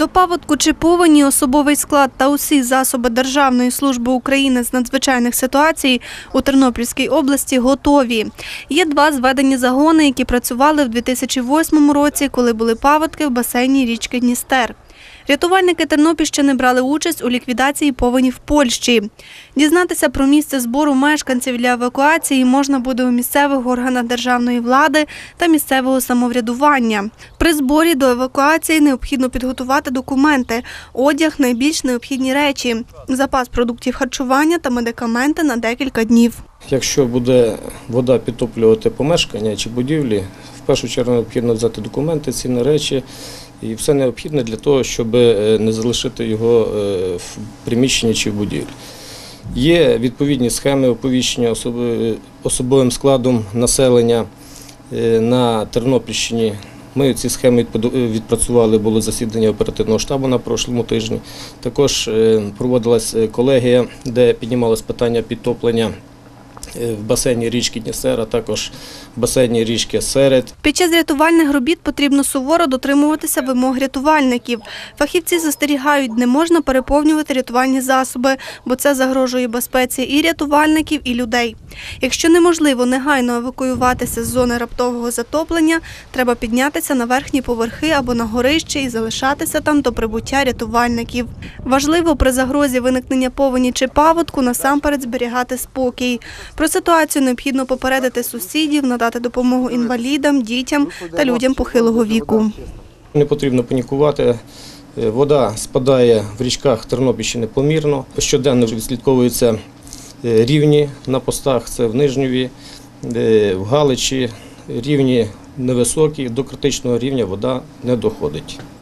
До паводку чи повені особовий склад та усі засоби Державної служби України з надзвичайних ситуацій у Тернопільській області готові. Є два зведені загони, які працювали в 2008 році, коли були паводки в басейні річки Дністер. Рятувальники Тернопільщини брали участь у ліквідації повені в Польщі. Дізнатися про місце збору мешканців для евакуації можна буде у місцевих органах державної влади та місцевого самоврядування. При зборі до евакуації необхідно підготувати документи, одяг, найбільш необхідні речі, запас продуктів харчування та медикаменти на декілька днів. Якщо буде вода підтоплювати помешкання чи будівлі, в першу чергу необхідно взяти документи, цінні речі і все необхідне для того, щоб не залишити його в приміщенні чи в будівлі. Є відповідні схеми оповіщення особовим складом населення на Тернопільщині. Ми ці схеми відпрацювали, було засідання оперативного штабу на прошлому тижні. Також проводилась колегія, де піднімалось питання підтоплення в басейні річки Дністер, а також в басейні річки Серед. Під час рятувальних робіт потрібно суворо дотримуватися вимог рятувальників. Фахівці застерігають, не можна переповнювати рятувальні засоби, бо це загрожує безпеці і рятувальників, і людей. Якщо неможливо негайно евакуюватися з зони раптового затоплення, треба піднятися на верхні поверхи або на горище і залишатися там до прибуття рятувальників. Важливо при загрозі виникнення повені чи паводку насамперед зберігати спокій. Про ситуацію необхідно попередити сусідів, надати допомогу інвалідам, дітям та людям похилого віку. Не потрібно панікувати. Вода спадає в річках Тернопільщини помірно. Щоденно відслідковуються рівні на постах, це в Нижньові, в Галичі. Рівні невисокі, до критичного рівня вода не доходить.